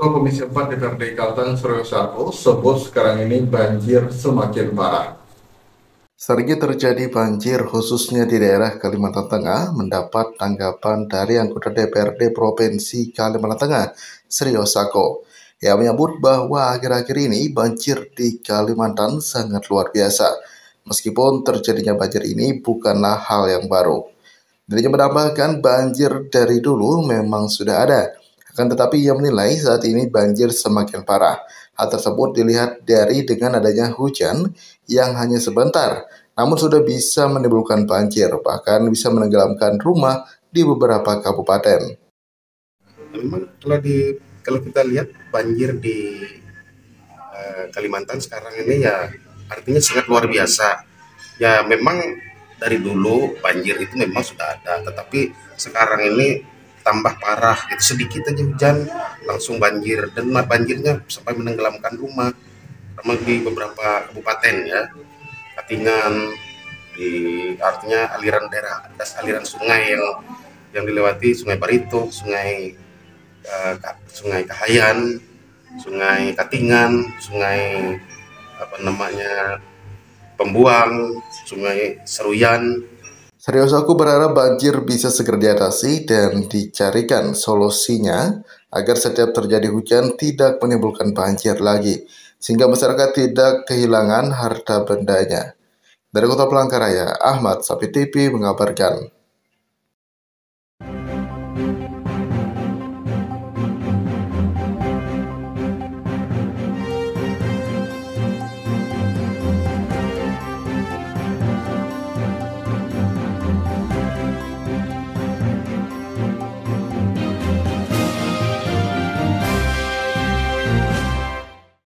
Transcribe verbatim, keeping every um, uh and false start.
Ketua Komisi empat D P R D Kalteng Suryo Sako sebut sekarang ini banjir semakin parah. Seringnya terjadi banjir khususnya di daerah Kalimantan Tengah mendapat tanggapan dari anggota D P R D Provinsi Kalimantan Tengah, Suryo Sako. Ia menyebut bahwa akhir-akhir ini banjir di Kalimantan sangat luar biasa. Meskipun terjadinya banjir ini bukanlah hal yang baru. Dirinya menambahkan banjir dari dulu memang sudah ada. Akan tetapi ia menilai saat ini banjir semakin parah. Hal tersebut dilihat dari dengan adanya hujan yang hanya sebentar, namun sudah bisa menimbulkan banjir, bahkan bisa menenggelamkan rumah di beberapa kabupaten. Memang kalau di kalau kita lihat banjir di uh, Kalimantan sekarang ini ya artinya sangat luar biasa. Ya memang dari dulu banjir itu memang sudah ada, tetapi sekarang ini tambah parah. Gitu sedikit aja hujan langsung banjir dan banjirnya sampai menenggelamkan rumah. Memang di beberapa kabupaten ya, Katingan, di artinya aliran daerah atas aliran sungai yang yang dilewati Sungai Barito, Sungai uh, Sungai Kahayan, Sungai Katingan, Sungai apa namanya Pembuang, Sungai Seruyan. Suryo Sako berharap banjir bisa segera diatasi dan dicarikan solusinya agar setiap terjadi hujan tidak menimbulkan banjir lagi, sehingga masyarakat tidak kehilangan harta bendanya. Dari Kota Palangkaraya, Ahmad Sapi T V mengabarkan.